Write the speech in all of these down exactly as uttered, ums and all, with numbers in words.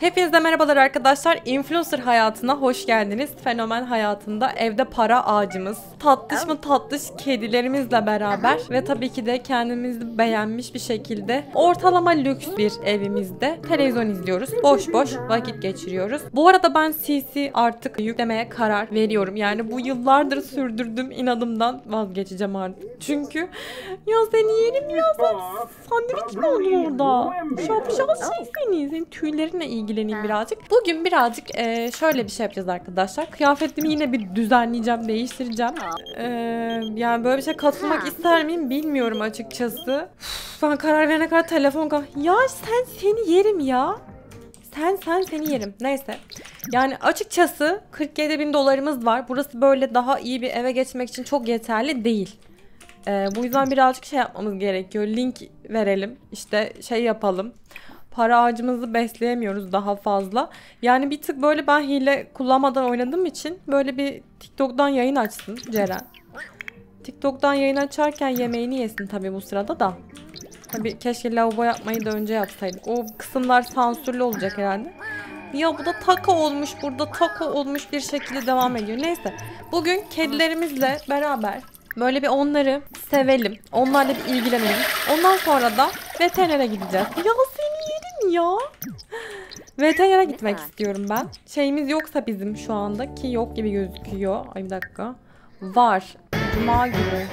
Hepinize merhabalar arkadaşlar. Influencer hayatına hoş geldiniz. Fenomen hayatında evde para ağacımız, tatlış mı tatlış kedilerimizle beraber ve tabii ki de kendimizi beğenmiş bir şekilde ortalama lüks bir evimizde televizyon izliyoruz. Boş boş vakit geçiriyoruz. Bu arada ben C C artık yüklemeye karar veriyorum. Yani bu yıllardır sürdürdüğüm inadımdan vazgeçeceğim artık. Çünkü ya seni yerim ya, sen sandviç mi oldun orada? Şapşal şey seni. Senin tüylerinle ilgileneyim birazcık. Bugün birazcık e, şöyle bir şey yapacağız arkadaşlar. Kıyafetimi yine bir düzenleyeceğim, değiştireceğim. E, yani böyle bir şey katılmak ister miyim bilmiyorum açıkçası. Uf, ben karar verene kadar telefon kal. Ya sen seni yerim ya. Sen sen seni yerim. Neyse. Yani açıkçası kırk yedi bin dolarımız var. Burası böyle daha iyi bir eve geçmek için çok yeterli değil. Ee, bu yüzden birazcık şey yapmamız gerekiyor. Link verelim. İşte şey yapalım. Para ağacımızı besleyemiyoruz daha fazla. Yani bir tık böyle ben hile kullanmadan oynadığım için böyle bir TikTok'tan yayın açsın Ceren. TikTok'tan yayın açarken yemeğini yesin tabii bu sırada da. Tabii keşke lavabo yapmayı da önce yapsaydık. O kısımlar sansürlü olacak herhalde. Ya bu da taco olmuş, burada taco olmuş bir şekilde devam ediyor. Neyse. Bugün kedilerimizle beraber böyle bir onları sevelim. Onlarla bir ilgilenelim. Ondan sonra da veterinere gideceğiz. Ya seni yerim ya. Veterinere gitmek istiyorum ben. Şeyimiz yoksa bizim şu anda ki yok gibi gözüküyor. Ay bir dakika. Var. Cuma günü.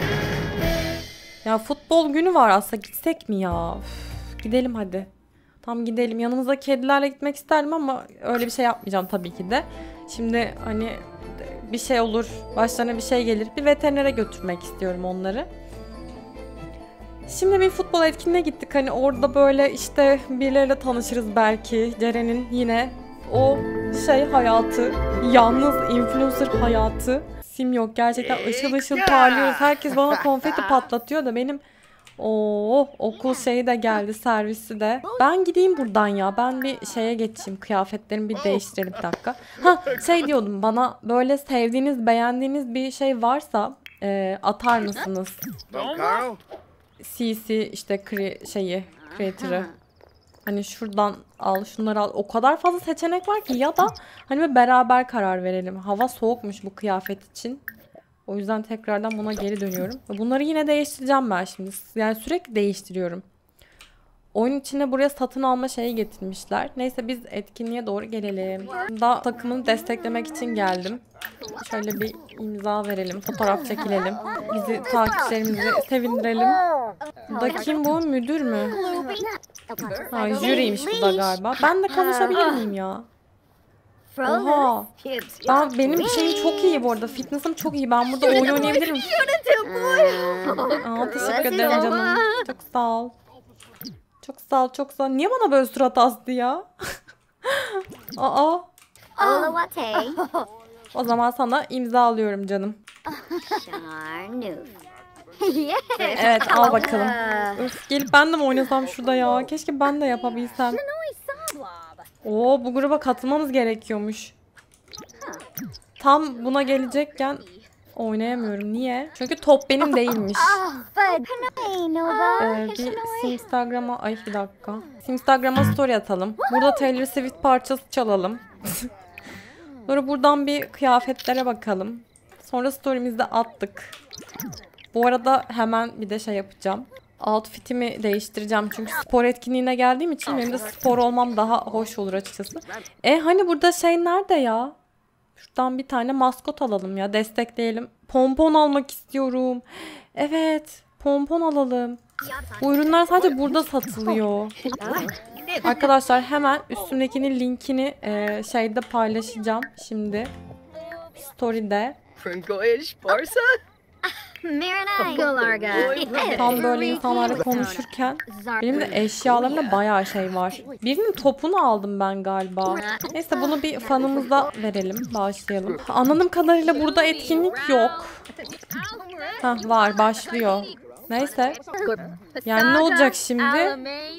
Ya futbol günü var aslında, gitsek mi ya? Üf, gidelim hadi. Tam gidelim. Yanımızda kedilerle gitmek isterdim ama öyle bir şey yapmayacağım tabii ki de. Şimdi hani bir şey olur, başlarına bir şey gelir. Bir veterinere götürmek istiyorum onları. Şimdi bir futbol etkinliğine gittik. Hani orada böyle işte birileriyle tanışırız belki. Ceren'in yine o şey hayatı, yalnız influencer hayatı. Sim yok, gerçekten ışıl ışıl parlıyoruz. Herkes bana konfeti patlatıyor da benim Oo, okul şeyi de geldi, servisi de. Ben gideyim buradan ya. Ben bir şeye geçeyim. Kıyafetlerimi bir değiştirelim bir dakika. Ha şey diyordum, bana böyle sevdiğiniz, beğendiğiniz bir şey varsa e, atar mısınız? C C işte kri, şeyi, creator'ı. Hani şuradan al, şunları al. O kadar fazla seçenek var ki, ya da hani beraber karar verelim. Hava soğukmuş bu kıyafet için. O yüzden tekrardan buna geri dönüyorum. Bunları yine değiştireceğim ben şimdi. Yani sürekli değiştiriyorum. Oyun içine buraya satın alma şeyi getirmişler. Neyse biz etkinliğe doğru gelelim. Daha takımını desteklemek için geldim. Şöyle bir imza verelim. Fotoğraf çekilelim. Bizi, takipçilerimizi sevindirelim. Bu da kim bu? Müdür mü? Ha, jüriymiş bu da galiba. Ben de konuşabilir miyim ya? Oha. Ben, benim şeyim çok iyi bu arada. Fitness'ım çok iyi. Ben burada oyun oynayabilirim. Aa, teşekkür ederim canım. Çok sağ ol. Çok sağ ol, çok sağ ol. Niye bana böyle surat astı ya? Aa. O zaman sana imza alıyorum canım. Evet, al bakalım. Öf, gelip ben de mi oynasam şurada ya? Keşke ben de yapabilsem. Oo, bu gruba katılmamız gerekiyormuş. Tam buna gelecekken oynayamıyorum. Niye? Çünkü top benim değilmiş. Ee, bir Instagram'a... Ay bir dakika. Instagram'a story atalım. Burada Taylor Swift parçası çalalım. Sonra buradan bir kıyafetlere bakalım. Sonra story'mizde attık. Bu arada hemen bir de şey yapacağım. Outfit'imi değiştireceğim. Çünkü spor etkinliğine geldiğim için benim de spor olmam daha hoş olur açıkçası. E hani burada şey nerede ya? Şuradan bir tane maskot alalım ya. Destekleyelim. Pompon almak istiyorum. Evet. Pompon alalım. Bu ürünler sadece burada satılıyor. Arkadaşlar hemen üstümdekinin linkini e, şeyde paylaşacağım şimdi. Story'de. Tam böyle insanlarla konuşurken benim de eşyalarımda bayağı şey var. Birinin topunu aldım ben galiba. Neyse bunu bir fanımıza verelim, bağışlayalım. Anladığım kadarıyla burada etkinlik yok. Hah, var, başlıyor. Neyse. Yani ne olacak şimdi?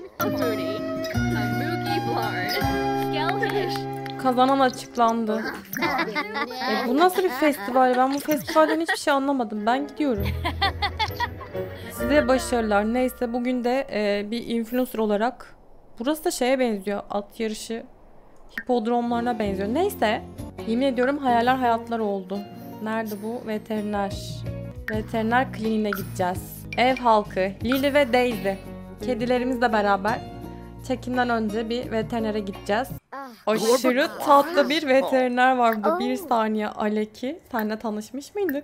Kazanan açıklandı. E, bu nasıl bir festival? Ben bu festivalden hiçbir şey anlamadım. Ben gidiyorum. Size başarılar. Neyse bugün de e, bir influencer olarak. Burası da şeye benziyor. At yarışı hipodromlarına benziyor. Neyse. Yemin ediyorum hayaller hayatlar oldu. Nerede bu? Veteriner. Veteriner kliniğine gideceğiz. Ev halkı. Lily ve Daisy. Kedilerimizle beraber çekimden önce bir veterinere gideceğiz. Aşırı tatlı bir veteriner var burada. Bir saniye Aleki. Seninle tanışmış mıydık?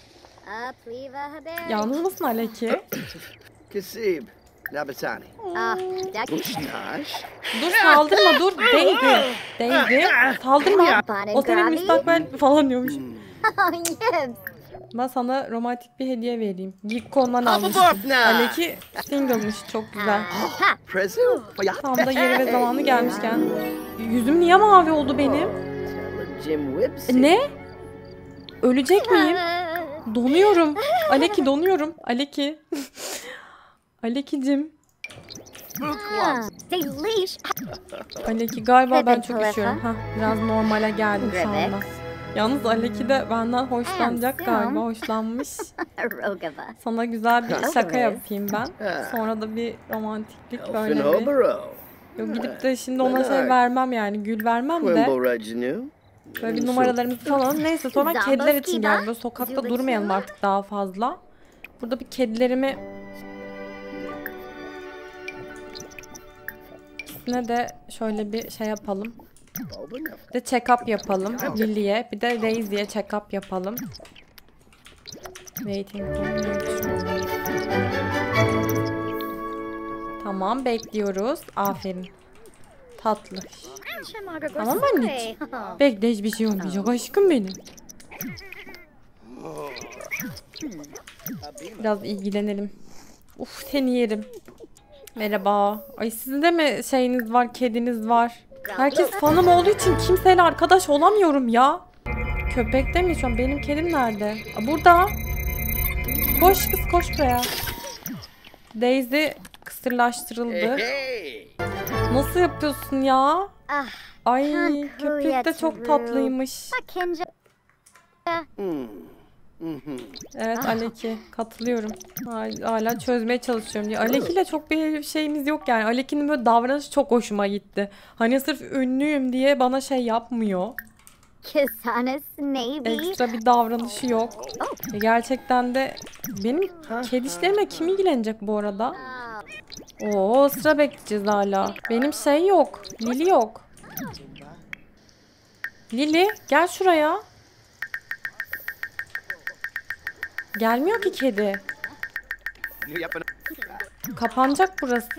Yalnız mısın Aleki? Kasib, Nabatani. Dur saldırma dur. Daisy. Daisy saldırma. O senin müstakbel falan diyormuş. Ben sana romantik bir hediye vereyim. Geek.com'dan almıştım. Aleki single'mış, çok güzel. Tam da yeri ve zamanı gelmişken. Yüzüm niye mavi oldu benim? Ne? Ölecek miyim? Donuyorum. Aleki donuyorum. Aleki. Alekicim. Aleki galiba ben çok üşüyorum. Hah, biraz normale geldim şu anda. Yalnız Aleki de benden hoşlanacak galiba, hoşlanmış. Sana güzel bir şaka yapayım ben. Sonra da bir romantiklik böyle bir... Yok gidip de şimdi ona şey vermem yani, gül vermem de. Böyle bir numaralarımızı falan. Neyse sonra kediler için geldim. Böyle sokakta durmayalım artık daha fazla. Burada bir kedilerimi... İkisine de şöyle bir şey yapalım. Bir de check-up yapalım Lily'ye. Bir de Daisy'ye check-up yapalım. Waiting room. Tamam bekliyoruz. Aferin. Tatlı. Tamam anneciğim. Bekle hiçbir şey olmayacak aşkım benim. Biraz ilgilenelim. Uf seni yerim. Merhaba. Ay sizin de mi şeyiniz var, kediniz var? Herkes fanım olduğu için kimseyle arkadaş olamıyorum ya. Köpek de mi şu an? Benim kedim nerede? Aa, burada. Koş kız koş buraya. Daisy kısırlaştırıldı. Nasıl yapıyorsun ya? Ay köpek de çok tatlıymış. Evet Aleki katılıyorum. Hala çözmeye çalışıyorum diye. Aleki ile çok bir şeyimiz yok yani. Aleki'nin böyle davranışı çok hoşuma gitti. Hani sırf ünlüyüm diye bana şey yapmıyor. Ekstra bir davranışı yok. E gerçekten de benim kedişlerime kim ilgilenecek bu arada? Oo sıra bekleyeceğiz hala. Benim şey yok. Lily yok. Lily gel şuraya. Gelmiyor ki kedi. Kapanacak burası.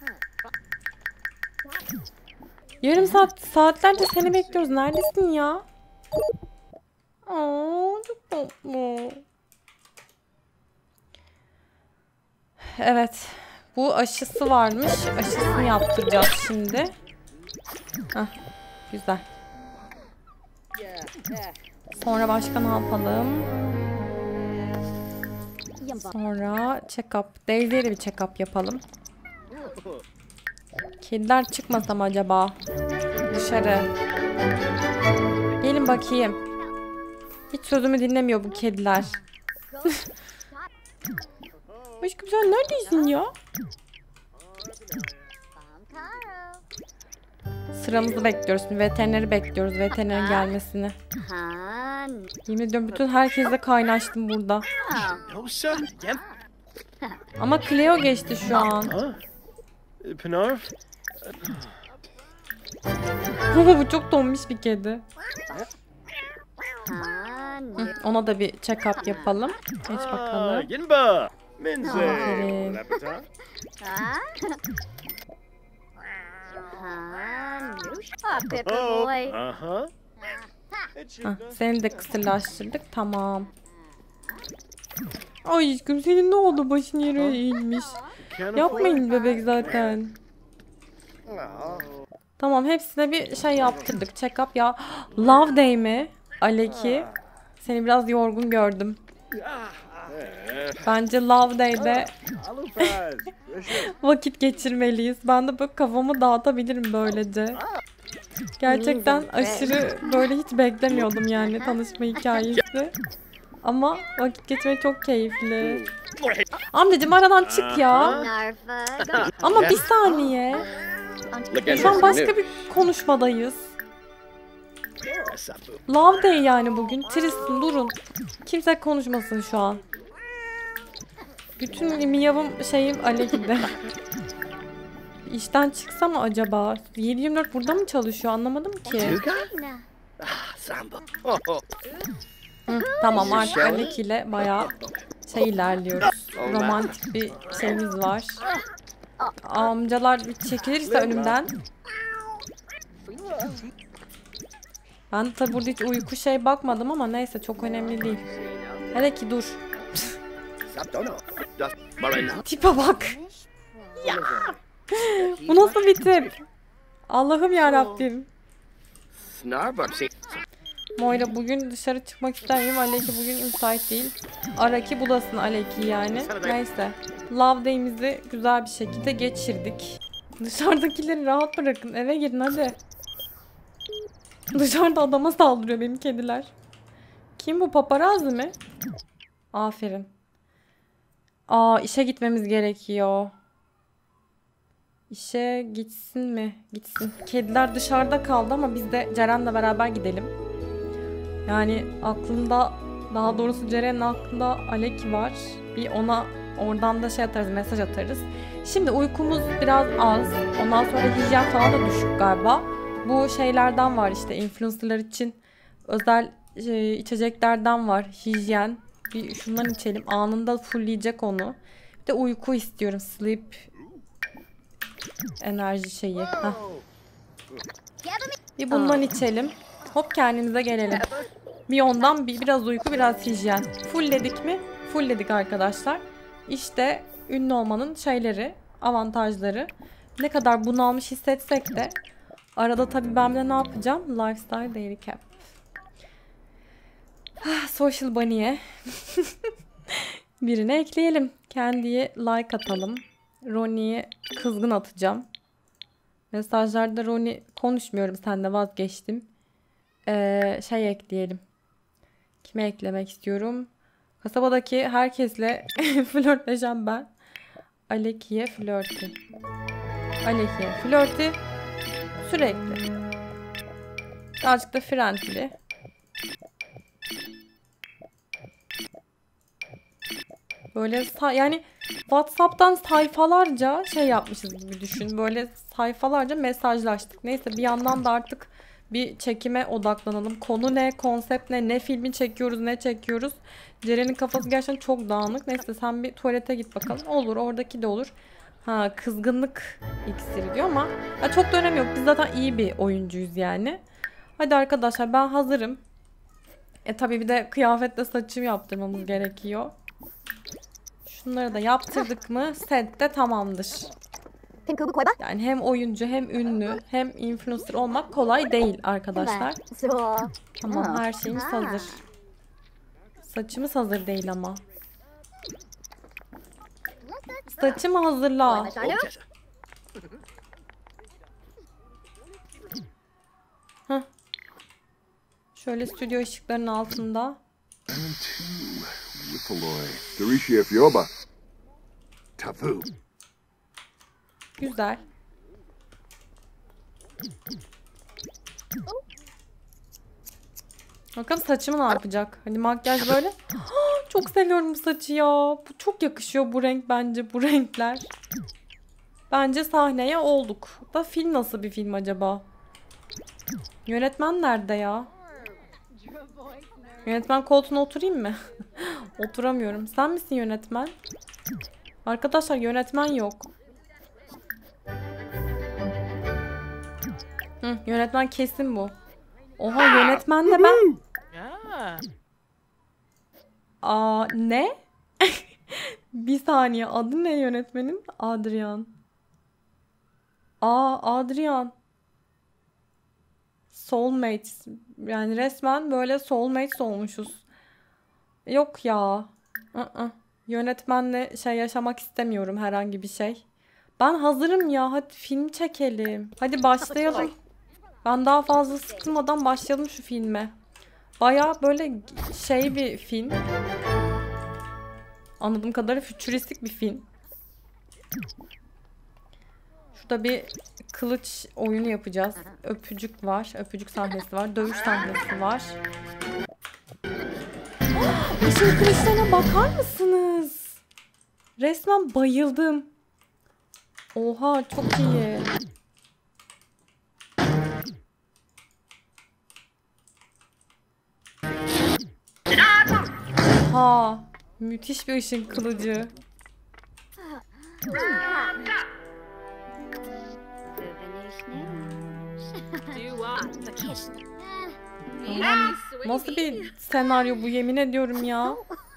Yarım saat saatlerce seni bekliyoruz. Neredesin ya? Aa, çok tatlı. Evet. Bu aşısı varmış. Aşısını yaptıracağız şimdi. Hah, güzel. Sonra başka ne yapalım? Sonra check-up. Daisy'ye de bir check-up yapalım. Kediler çıkmasa mı acaba? Dışarı. Gelin bakayım. Hiç sözümü dinlemiyor bu kediler. Aşkım sen neredesin ya? Sıramızı bekliyoruz. Veterineri bekliyoruz. Veterinerin gelmesini. Yemin ediyorum bütün herkesle kaynaştım burada. Ama Cleo geçti şu an. Bu çok donmuş bir kedi. Hı, ona da bir check-up yapalım. Geç bakalım. Aferin. Hah, seni de kısırlaştırdık. Tamam. Ay aşkım senin ne oldu? Başın yere eğilmiş. Yapmayın bebek zaten. Tamam hepsine bir şey yaptırdık. Check-up ya. Love Day mi? Aleki. Seni biraz yorgun gördüm. Bence Love Day'de vakit geçirmeliyiz. Ben de böyle kafamı dağıtabilirim böylece. Gerçekten aşırı böyle hiç beklemiyordum yani tanışma hikayesi. Ama vakit geçirmek çok keyifli. Amcacığım aradan çık ya. Ama bir saniye. Şu an başka bir konuşmadayız. Sabu. Love Day yani bugün. Tristan durun. Kimse konuşmasın şu an. Bütün miyavım şeyim Aleki'de. İşten çıksa mı acaba? yedi yirmi dört burada mı çalışıyor anlamadım ki. Tuka? Ah, Sambo. Oh, oh. Hı, tamam artık Aleki ile bayağı şey ilerliyoruz. Romantik bir şeyimiz var. Amcalar bir çekilirse önümden. Ben tabi burada hiç uyku şey bakmadım ama neyse çok önemli değil. Hele ki dur. Saptono. Just Marina. Tipe bak. Ya. Bu nasıl bir tip? Allah'ım ya Rabbim. Snarbuck. Moira bugün dışarı çıkmak istemiyorum. Aleki bugün müsait değil. Araki bulasın Aleki yani. Neyse. Love Day'imizi güzel bir şekilde geçirdik. Dışarıdakileri rahat bırakın. Eve girin hadi. Dışarıda adama saldırıyor benim kediler. Kim bu, paparazzi mi? Aferin. Aa, işe gitmemiz gerekiyor. İşe gitsin mi? Gitsin. Kediler dışarıda kaldı ama biz de Ceren'le beraber gidelim. Yani aklımda, daha doğrusu Ceren'in aklında Aleki var. Bir ona oradan da şey atarız, mesaj atarız. Şimdi uykumuz biraz az. Ondan sonra hijyen falan da düşük galiba. Bu şeylerden var işte, influencerlar için özel e, içeceklerden var. Hijyen. Bir şundan içelim. Anında fullleyecek onu. Bir de uyku istiyorum. Sleep enerji şeyi. Heh. Bir bundan içelim. Hop kendimize gelelim. Bir ondan bir, biraz uyku biraz hijyen. Fullledik mi? Fullledik arkadaşlar. İşte ünlü olmanın şeyleri, avantajları. Ne kadar bunalmış hissetsek de arada tabii ben de ne yapacağım? Lifestyle Daily Cap. Social Bunny'e birine ekleyelim. Candy'ye like atalım. Ronnie'ye kızgın atacağım. Mesajlarda Ronnie konuşmuyorum seninle, vazgeçtim. Ee, şey ekleyelim. Kime eklemek istiyorum? Kasabadaki herkesle flörtleşeceğim ben. Aleki'ye flörtü. Aleki'ye flörtü. Sürekli. Birazcık da friendly. Böyle yani WhatsApp'tan sayfalarca şey yapmışız gibi düşün. Böyle sayfalarca mesajlaştık. Neyse bir yandan da artık bir çekime odaklanalım. Konu ne, konsept ne, ne filmi çekiyoruz, ne çekiyoruz. Ceren'in kafası gerçekten çok dağınık. Neyse sen bir tuvalete git bakalım. Olur, oradaki de olur. Ha, kızgınlık iksiri diyor ama ya çok da önemi yok. Biz zaten iyi bir oyuncuyuz yani. Hadi arkadaşlar ben hazırım. E tabii bir de kıyafetle saçımı yaptırmamız gerekiyor. Şunları da yaptırdık mı set de tamamdır. Yani hem oyuncu hem ünlü hem influencer olmak kolay değil arkadaşlar. Tamam, her şeyimiz hazır. Saçımız hazır değil ama. Saçımı hazırla. Heh. Şöyle stüdyo ışıklarının altında. Güzel. Bakalım saçımı ne yapacak? Hani makyaj böyle. Çok seviyorum bu saçı ya. Bu çok yakışıyor, bu renk bence, bu renkler. Bence sahneye olduk. Da film nasıl bir film acaba? Yönetmen nerede ya? Yönetmen koltuğuna oturayım mı? Oturamıyorum. Sen misin yönetmen? Arkadaşlar yönetmen yok. Hı, yönetmen kesin bu. Oha, yönetmen de ben. Aa, ne? Bir saniye, adı ne yönetmenin? Adrian. Aa, Adrian. Soulmates. Yani resmen böyle soulmates olmuşuz. Yok ya. I-ı. Yönetmenle şey yaşamak istemiyorum, herhangi bir şey. Ben hazırım ya. Hadi film çekelim. Hadi başlayalım. Ben daha fazla sıkılmadan başlayalım şu filme. Baya böyle şey bir film. Anladığım kadarıyla fütüristik bir film. Şurada bir kılıç oyunu yapacağız. Öpücük var. Öpücük sahnesi var. Dövüş sahnesi var. Işın kılıçlarına bakar mısınız? Resmen bayıldım. Oha çok iyi. Oha. Müthiş bir ışın kılıcı. Aman, nasıl bir senaryo bu, yemin ediyorum ya.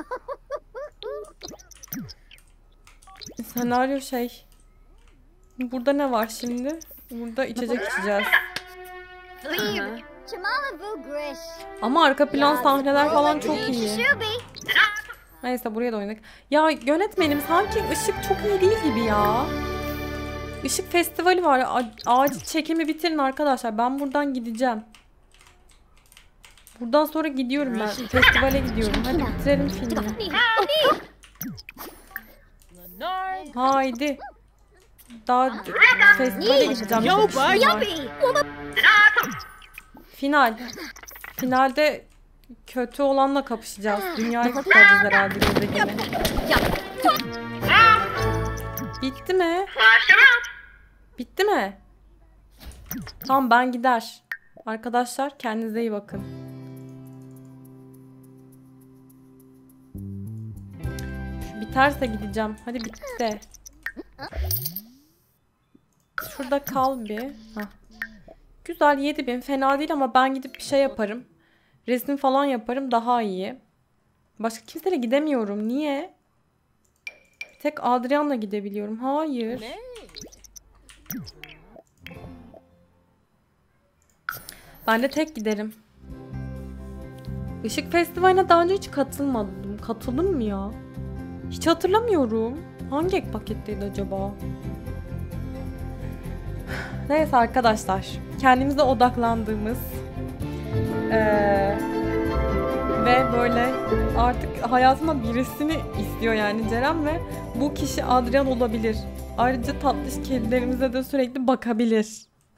Senaryo şey. Burada ne var şimdi? Burada içecek içeceğiz. Ama arka plan sahneler falan çok iyi. Neyse buraya da oynadık. Ya yönetmenim sanki ışık çok iyi değil gibi ya. Işık festivali var. A acil çekimi bitirin arkadaşlar. Ben buradan gideceğim. Buradan sonra gidiyorum ben. Festivale gidiyorum. Hadi bitirelim filmi. Haydi. Daha festivale gideceğim. Final. Finalde kötü olanla kapışacağız. Dünyayı kurtaracağız herhalde gezegeni. Bitti mi? Bitti mi? Tamam ben gider. Arkadaşlar kendinize iyi bakın. Biterse gideceğim. Hadi bitti. Şurada kal bir. Hah. Güzel yedi bin fena değil ama ben gidip bir şey yaparım. Resim falan yaparım daha iyi. Başka kimseyle gidemiyorum. Niye? Bir tek Adrian'la gidebiliyorum. Hayır. Ben de tek giderim. Işık Festivali'ne daha önce hiç katılmadım. Katıldım mı ya? Hiç hatırlamıyorum. Hangi ek paketteydi acaba? Neyse arkadaşlar. Kendimize odaklandığımız ee, ve böyle artık hayatımda birisini istiyor yani Ceren ve bu kişi Adrian olabilir. Ayrıca tatlış kedilerimize de sürekli bakabilir.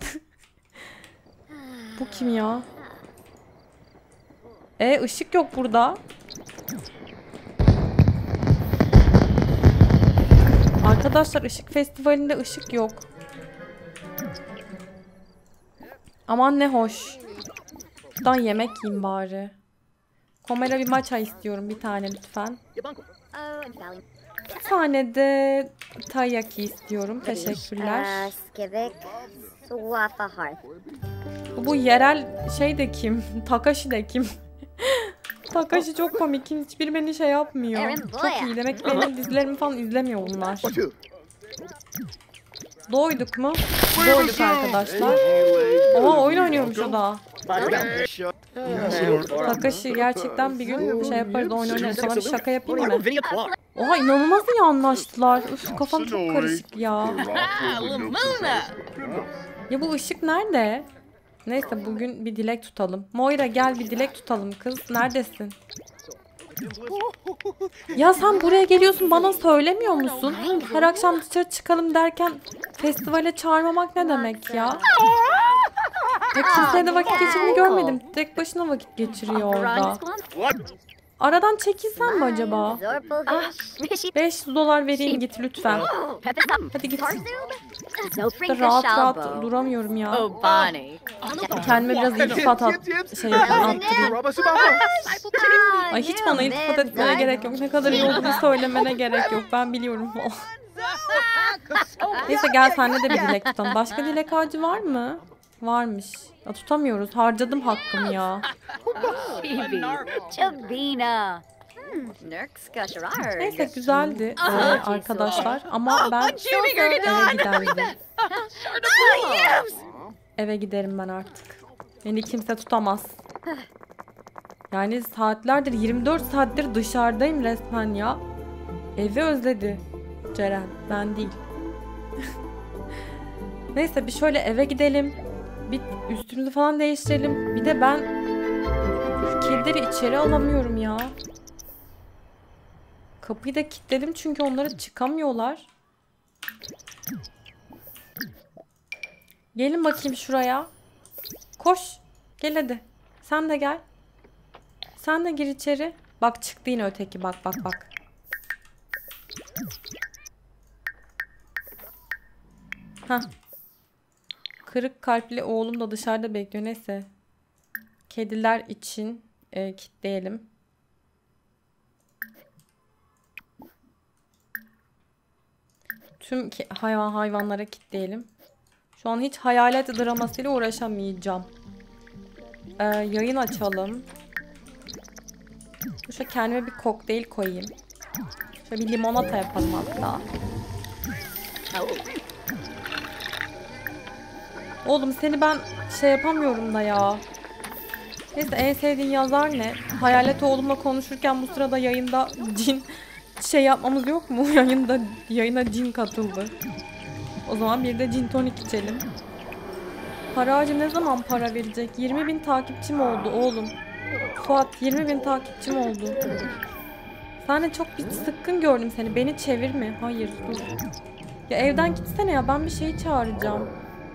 Bu kim ya? E ışık yok burada. Arkadaşlar ışık festivalinde ışık yok. Aman ne hoş. Şuradan yemek yiyeyim bari. Komela bir matcha istiyorum bir tane lütfen. Bir tane de taiyaki istiyorum. Teşekkürler. Bu yerel şey de kim? Takashi de kim? Takashi çok komik. Hiçbir beni şey yapmıyor. Çok iyi. Demek ki benim dizilerimi falan izlemiyor bunlar. Doyduk mu? Doyduk arkadaşlar. Oha oyun oynuyormuş o da. Takashi gerçekten bir gün şey yaparız, oyun oynarız. Sana bir şaka yapayım mı? Oha inanılmaz iyi anlaştılar. Üf kafam çok karışık ya. Ya bu ışık nerede? Neyse bugün bir dilek tutalım. Moira gel bir dilek tutalım kız. Neredesin? Ya sen buraya geliyorsun bana söylemiyor musun? Her akşam dışarı çıkalım derken festivale çağırmamak ne demek ya? Ya kimseye de vakit geçirdiğini görmedim. Tek başına vakit geçiriyor orada. Aradan çekilsen mi acaba? beş yüz dolar vereyim git lütfen. Hadi git. Burada rahat rahat duramıyorum ya. Kendime biraz iltifat at, şey attırayım. Ay hiç bana iltifat etmene gerek yok. Ne kadar iyi olduğunu söylemene gerek yok. Ben biliyorum. Neyse gel senle de bir dilek tutalım. Başka dilek ağacı var mı? Varmış. Ya, tutamıyoruz. Harcadım hakkımı ya. Neyse güzeldi ee, arkadaşlar. Ama ben eve giderdim. Eve giderim ben artık. Beni kimse tutamaz. Yani saatlerdir, yirmi dört saattir dışarıdayım resmen ya. Evi özledi Ceren, ben değil. Neyse bir şöyle eve gidelim. Bir üstümüzü falan değiştirelim. Bir de ben kedileri içeri alamıyorum ya. Kapıyı da kilitledim çünkü onlara çıkamıyorlar. Gelin bakayım şuraya. Koş. Gel hadi. Sen de gel. Sen de gir içeri. Bak çıktı yine öteki. Bak bak bak. Hah. Kırık kalpli oğlum da dışarıda bekliyor. Neyse. Kediler için e, kilitleyelim. Tüm hayvan hayvanlara kilitleyelim. Şu an hiç hayalet dramasıyla uğraşamayacağım. Ee, yayın açalım. Şöyle kendime bir kokteyl koyayım. Şöyle bir limonata yapalım hatta. Oğlum seni ben şey yapamıyorum da ya. Neyse en sevdiğin yazar ne? Hayalet oğlumla konuşurken bu sırada yayında cin şey yapmamız yok mu? Yayında yayına cin katıldı. O zaman bir de cin tonik içelim. Para ağacı ne zaman para verecek? yirmi bin takipçim oldu oğlum. Fuat yirmi bin takipçim oldu. Sen de çok bir sıkkın gördüm seni. Beni çevirme. Hayır dur. Ya evden gitsene ya. Ben bir şey çağıracağım.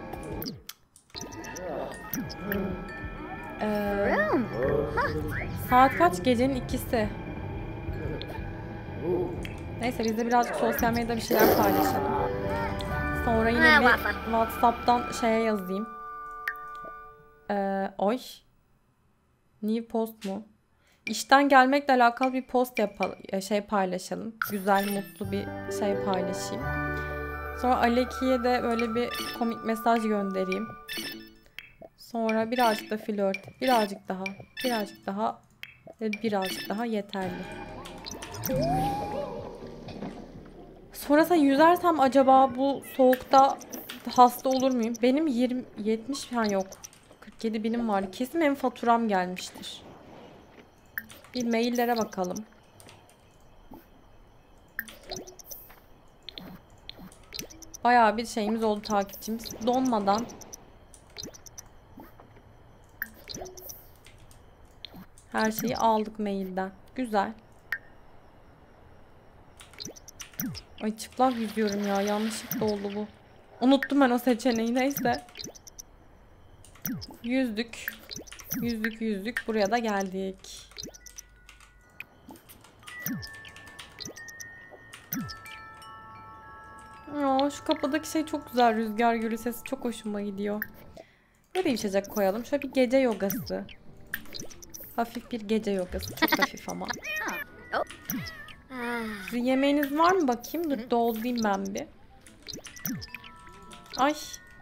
Ee, saat kaç? Gecenin ikisi. Neyse biz de birazcık sosyal medyada bir şeyler paylaşalım. Sonra yine bir WhatsApp'tan şeye yazayım. Ee, oy. New post mu? İşten gelmekle alakalı bir post yapalım, şey paylaşalım. Güzel, mutlu bir şey paylaşayım. Sonra Aleki'ye de böyle bir komik mesaj göndereyim. Sonra birazcık da flört, birazcık daha, birazcık daha ve birazcık daha yeterli. Sonrasında yüzersem acaba bu soğukta hasta olur muyum? Benim yirmi yetmiş falan yok. kırk yedi binim var. Kesin benim faturam gelmiştir. Bir maillere bakalım. Bayağı bir şeyimiz oldu, takipçimiz. Donmadan. Her şeyi aldık mailden. Güzel. Ay çıplak yüzüyorum ya. Yanlışlıkla oldu bu. Unuttum ben o seçeneği. Neyse. Yüzdük. Yüzdük yüzdük. Buraya da geldik. Ya şu kapıdaki şey çok güzel. Rüzgar gülü sesi çok hoşuma gidiyor. Ne bir içecek koyalım. Şöyle bir gece yogası. Hafif bir gece yogası. Çok hafif ama. Sizin yemeğiniz var mı bakayım? Dur doldurayım ben bir. Ay.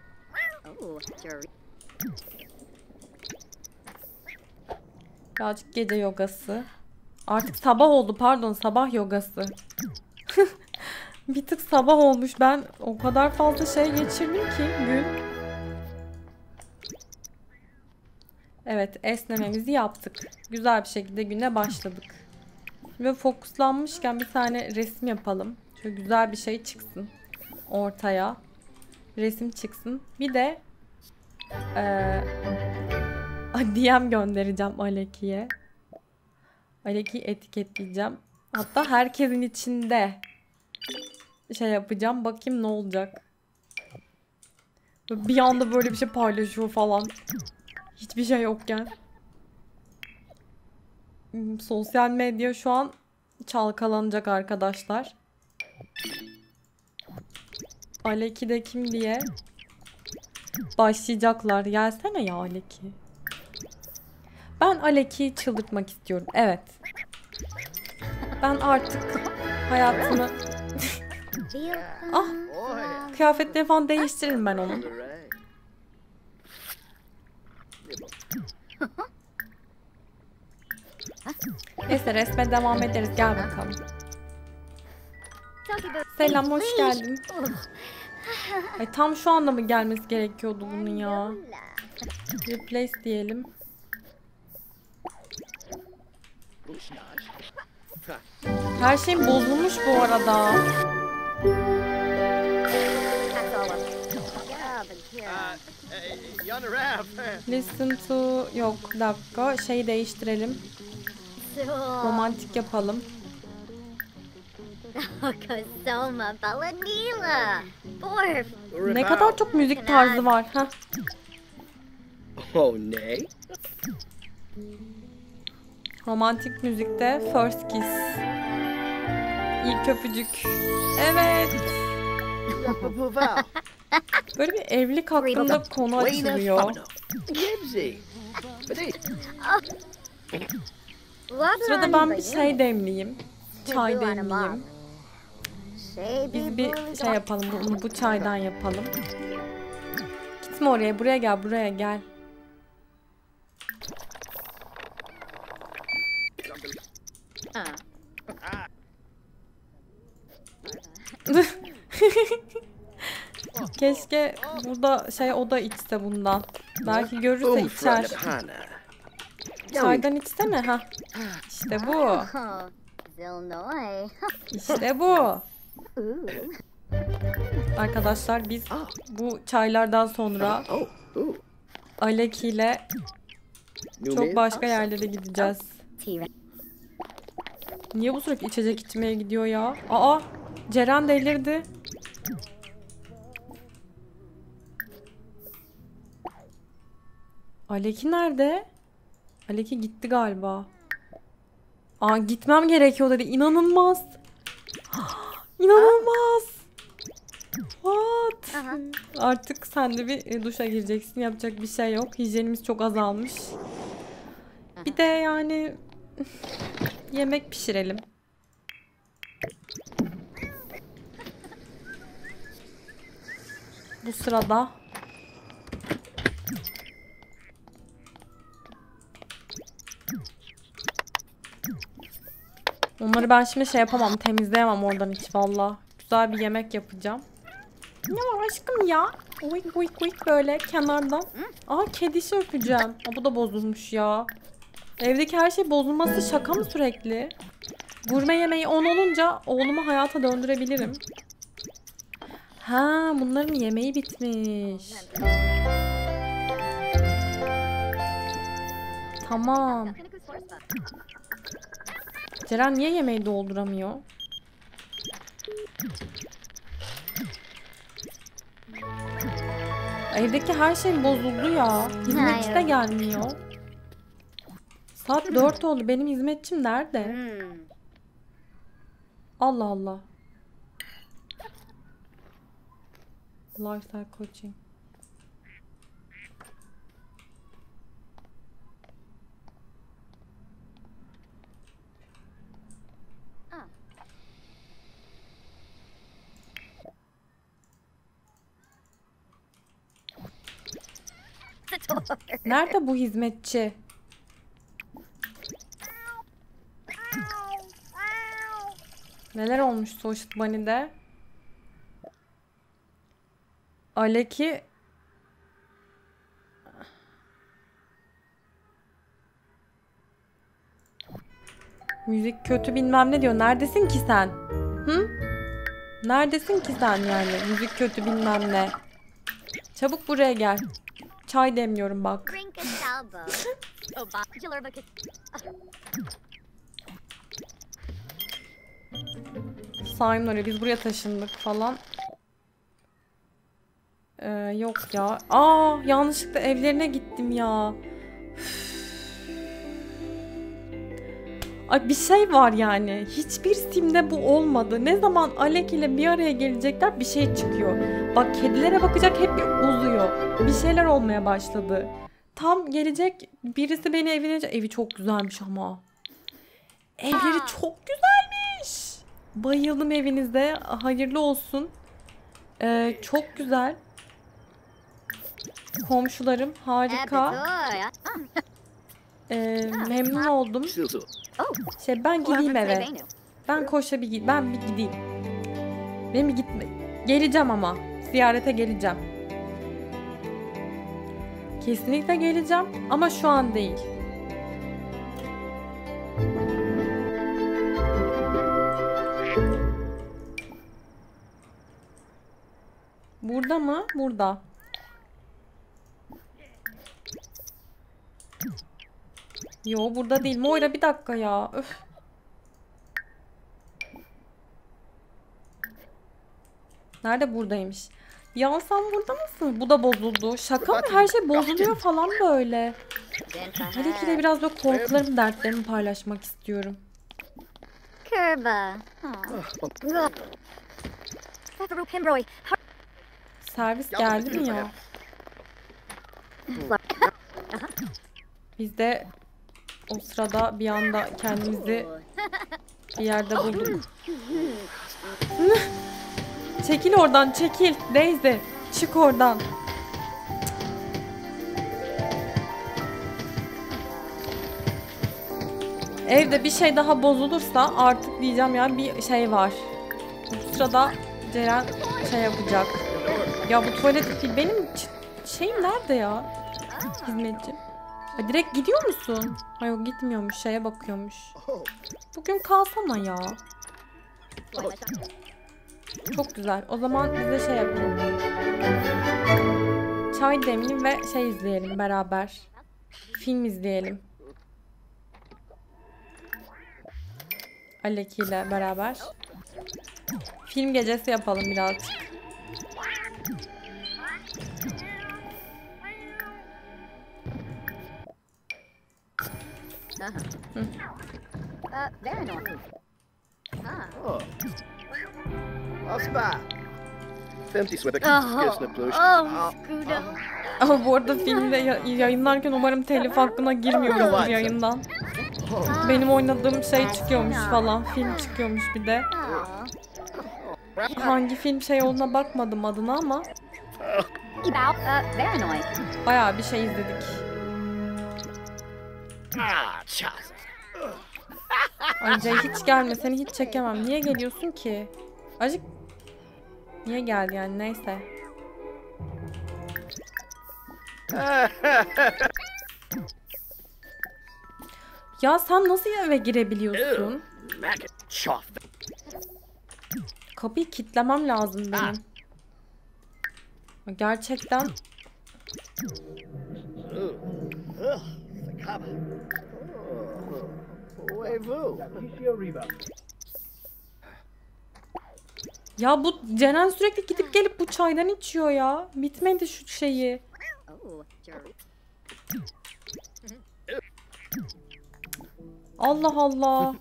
Birazcık gece yogası. Artık sabah oldu, pardon, sabah yogası. Bir tık sabah olmuş. Ben o kadar fazla şey geçirdim ki gün. Evet, esnememizi yaptık. Güzel bir şekilde güne başladık. Ve fokuslanmışken bir tane resim yapalım. Şöyle güzel bir şey çıksın ortaya. Resim çıksın. Bir de ee, D M göndereceğim Aleki'ye. Aleki'yi etiketleyeceğim. Hatta herkesin içinde şey yapacağım. Bakayım ne olacak. Bir anda böyle bir şey paylaşıyor falan. Hiçbir şey yokken. Sosyal medya şu an çalkalanacak arkadaşlar. Aleki de kim diye başlayacaklar. Gelsene ya Aleki. Ben Aleki'yi çıldırtmak istiyorum. Evet. Ben artık hayatımı... Ah! Kıyafetleri falan değiştiririm ben onun. Neyse resme devam ederiz. Gel bakalım. Selam, hoş geldin. Ay, tam şu anda mı gelmesi gerekiyordu bunun ya? Replace diyelim. Her şey bozulmuş bu arada. Listen to... Yok, bir dakika. Şeyi değiştirelim. Romantik yapalım. Kosoma Balanila. Borf. Ne kadar çok müzik tarzı var. Heh. Oh, nay. Romantik müzikte First Kiss. İlk öpücük. Evet. Paval. Böyle bir evlilik hakkında konu açılıyor. Yibsy. Sırada ben bir şey demleyeyim. Çay demleyeyim. Biz bir şey yapalım. Bunu bu çaydan yapalım. Gitme oraya. Buraya gel. Buraya gel. Keşke burada şey o da içse bundan. Belki görürse içer. Çaydan içsene ha. İşte bu. İşte bu. Arkadaşlar biz bu çaylardan sonra Aleki ile çok başka yerlere gideceğiz. Niye bu sürekli içecek içmeye gidiyor ya? Aa, Ceren delirdi. Aleki nerede? Aleki gitti galiba. Aa, gitmem gerekiyor dedi. İnanılmaz. İnanılmaz. What? Artık sen de bir duşa gireceksin. Yapacak bir şey yok. Hijyenimiz çok azalmış. Bir de yani yemek pişirelim. Bu sırada onları ben şimdi şey yapamam, temizleyemem oradan hiç valla. Güzel bir yemek yapacağım. Ne var aşkım ya? Uyk uyk uyk böyle kenardan. Aa, kedişi öpeceğim. Aa, bu da bozulmuş ya. Evdeki her şey bozulması şaka mı sürekli? Gurme yemeği on olunca oğlumu hayata döndürebilirim. Ha, bunların yemeği bitmiş. Tamam. Ceren niye yemeği dolduramıyor? Evdeki her şey bozuldu ya. Hizmetçi de gelmiyor. Saat dört oldu. Benim hizmetçim nerede? Allah Allah. Lifestyle coaching. Nerede bu hizmetçi? Neler olmuş Social Bunny'de? Aleki müzik kötü bilmem ne diyor. Neredesin ki sen? Hı? Neredesin ki sen yani? Müzik kötü bilmem ne. Çabuk buraya gel. Çay demliyorum bak. Simon oraya, biz buraya taşındık falan. Ee, yok ya. Aa, yanlışlıkla evlerine gittim ya. Ay, bir şey var yani. Hiçbir simde bu olmadı. Ne zaman Alek ile bir araya gelecekler bir şey çıkıyor. Bak, kedilere bakacak hep bir uzuyor. Bir şeyler olmaya başladı. Tam gelecek birisi beni evine... Evi çok güzelmiş ama. Evleri çok güzelmiş. Bayıldım evinize. Hayırlı olsun. Ee, çok güzel. Komşularım harika. Ee, memnun oldum. Şey, ben gideyim eve. Ben koşabilirim. Ben bir gideyim. Benim bir gitme. Geleceğim ama. Ziyarete geleceğim. Kesinlikle geleceğim ama şu an değil. Burada mı? Burada. Yo, burada değil. Moira bir dakika ya. Öf. Nerede? Buradaymış. Ya sen burada mısın? Bu da bozuldu. Şaka mı? Her şey bozuluyor falan böyle. Aleki ile biraz böyle korkularımı, dertlerimi paylaşmak istiyorum. Kerba. Servis geldi mi ya? Biz de o sırada bir anda kendimizi bir yerde bulduk. Çekil oradan, çekil. Daisy, çık oradan. Evde bir şey daha bozulursa artık diyeceğim yani bir şey var. Bu sırada Ceren şey yapacak. Ya bu tuvalet benim şeyim nerede ya? Hizmetçim. Ha, direkt gidiyor musun? Ha yok gitmiyormuş, şeye bakıyormuş. Bugün kalsana ya. Çok güzel. O zaman biz de şey yapalım. Çay demli ve şey izleyelim beraber. Film izleyelim. Aleki ile beraber. Film gecesi yapalım birazcık. Hı. Oh. Aspa. Femti swibik. Oh, Gisnaplush. oh, Scooter. Ama bu arada filmde ya- yayınlarken umarım telif hakkına girmiyoruzdur yayından. Benim oynadığım şey çıkıyormuş falan. Film çıkıyormuş bir de. Hangi film şey olduğuna bakmadım adına ama bayağı bir şey izledik. Ah, chas. Ayrıca hiç gelme, seni hiç çekemem. Niye geliyorsun ki? Acık niye geldi yani, neyse. Ya sen nasıl eve girebiliyorsun? Mac choff. Kapıyı kilitlemem lazım benim. Gerçekten Ugh. Sakaba. Oh. Wave-oo. ya bu Ceren sürekli gidip gelip bu çaydan içiyor ya. Bitmedi şu şeyi. Allah Allah.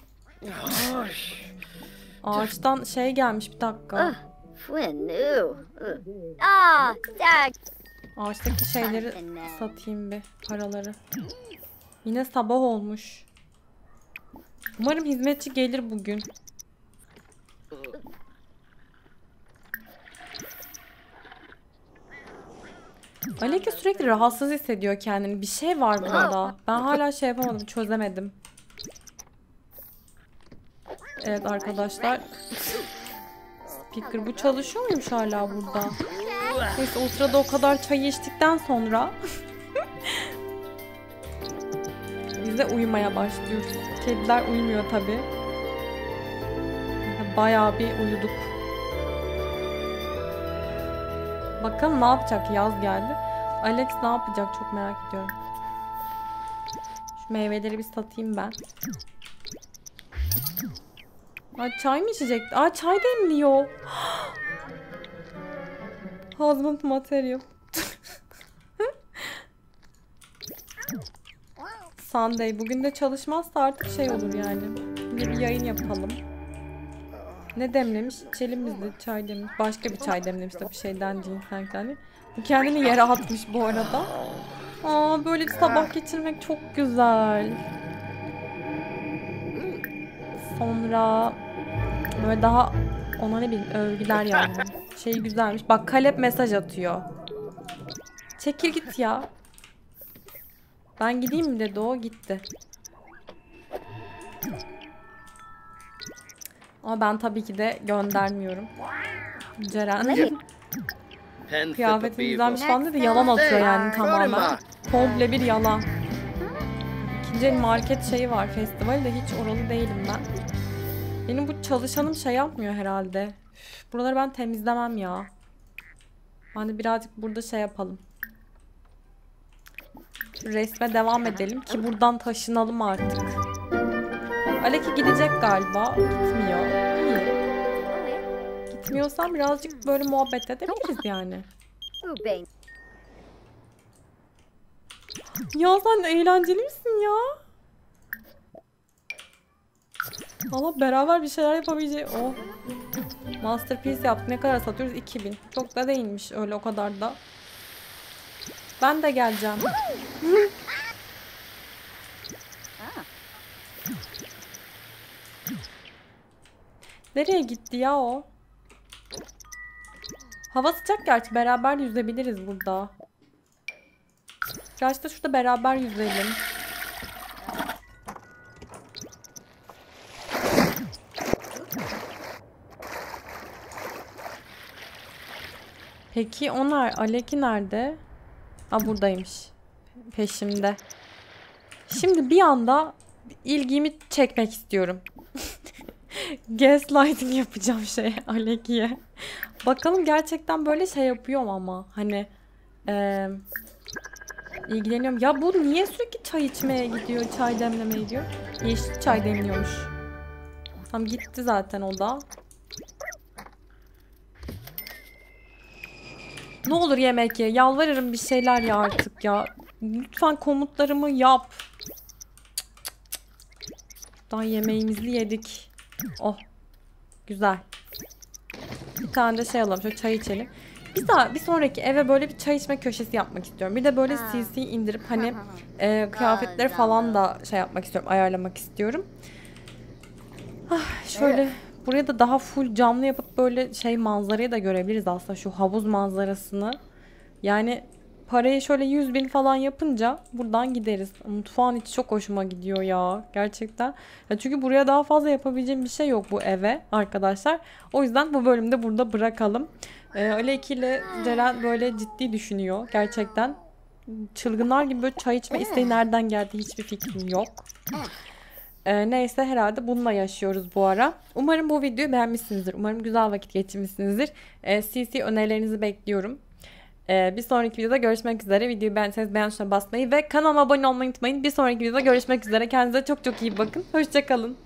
Ağaçtan şey gelmiş, bir dakika. Fwinu. Ah, Dag. Ağaçtaki şeyleri satayım bir, paraları. Yine sabah olmuş. Umarım hizmetçi gelir bugün. Aleki sürekli rahatsız hissediyor kendini. Bir şey var burada. Ben hala şey yapamadım, çözemedim. Evet arkadaşlar. Speaker bu çalışıyor muymuş hala burada? Neyse o sırada o kadar çayı içtikten sonra biz de uyumaya başlıyoruz. Kediler uyumuyor tabi. Bayağı bir uyuduk. Bakalım ne yapacak, yaz geldi. Alex ne yapacak çok merak ediyorum. Şu meyveleri bir satayım ben. Aa, çay mı içecek? Aa, çay demliyor. Hazmat material. Sunday. Bugün de çalışmazsa artık şey olur yani. Yine bir yayın yapalım. Ne demlemiş? İçelim biz de çay demlemiş. Başka bir çay demlemiş tabii, şeyden cinsenkten. Bu kendini yere atmış bu arada. Aa, böyle bir sabah geçirmek çok güzel. Sonra böyle daha ona ne bileyim övgüler yani. Şey güzelmiş. Bak Kalep mesaj atıyor. Çekil git ya. Ben gideyim mi dedi o, gitti. Ama ben tabii ki de göndermiyorum. Ceren kıyafetin güzelmiş falan dedi, yalan atıyor yani tamamen. Komple bir yalan. İkinci el market şeyi var, festivali de hiç oralı değilim ben. Benim bu çalışanım şey yapmıyor herhalde. Üf, buraları ben temizlemem ya. Ben de birazcık burada şey yapalım. Şu resme devam edelim ki buradan taşınalım artık. Aleki gidecek galiba. Gitmiyor. İyi. etmiyorsan birazcık böyle muhabbet edebiliriz yani. Ooh, bang. Ya sen eğlenceli misin ya? Valla beraber bir şeyler yapabileceğiz. Oh. Masterpiece yaptık. Ne kadar satıyoruz? iki bin. Çok da değilmiş öyle o kadar da. Ben de geleceğim. Nereye gitti ya o? Hava sıcak gerçi. Beraber yüzebiliriz burada. Gerçi de şurada beraber yüzelim. Peki onlar Aleki nerede? Aa, buradaymış. Peşimde. Şimdi bir anda ilgimi çekmek istiyorum. Gaslighting yapacağım şey Aleki'ye. Bakalım gerçekten böyle şey yapıyor mu ama hani e, ilgileniyorum. Ya bu niye sürekli çay içmeye gidiyor, çay demlemeye gidiyor? Yeşil çay demliyormuş. Tam gitti zaten o da. Ne olur yemek ye. Yalvarırım bir şeyler ya artık ya. Lütfen komutlarımı yap. Daha yemeğimizi yedik. Oh. Güzel. Bir tane de şey alalım. Şöyle çay içelim. Bir daha bir sonraki eve böyle bir çay içme köşesi yapmak istiyorum. Bir de böyle C C indirip hani e, kıyafetleri falan da şey yapmak istiyorum. Ayarlamak istiyorum. Ah, şöyle buraya da daha full camlı yapıp böyle şey manzarayı da görebiliriz aslında. Şu havuz manzarasını. Yani parayı şöyle yüz bin falan yapınca buradan gideriz. Mutfağın içi çok hoşuma gidiyor ya. Gerçekten. Ya çünkü buraya daha fazla yapabileceğim bir şey yok bu eve arkadaşlar. O yüzden bu bölümde burada bırakalım. Ee, Aleki ile Ceren böyle ciddi düşünüyor. Gerçekten. Çılgınlar gibi böyle çay içme isteği nereden geldi hiçbir fikrim yok. Ee, neyse herhalde bununla yaşıyoruz bu ara. Umarım bu videoyu beğenmişsinizdir. Umarım güzel vakit geçirmişsinizdir. Ee, C C önerilerinizi bekliyorum. Ee, bir sonraki videoda görüşmek üzere. Videoyu beğendiyseniz beğen tuşuna basmayı ve kanalıma abone olmayı unutmayın. Bir sonraki videoda görüşmek üzere. Kendinize çok çok iyi bakın. Hoşça kalın.